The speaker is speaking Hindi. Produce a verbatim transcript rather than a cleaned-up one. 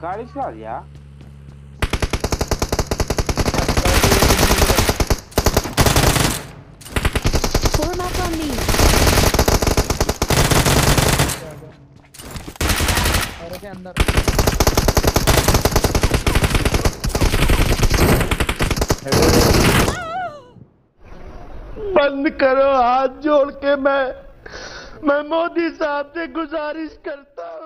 गाड़ी चला दिया। Form up on me. और के अंदर बंद करो, हाथ जोड़ के मैं मैं मोदी साहब से गुजारिश करता हूँ।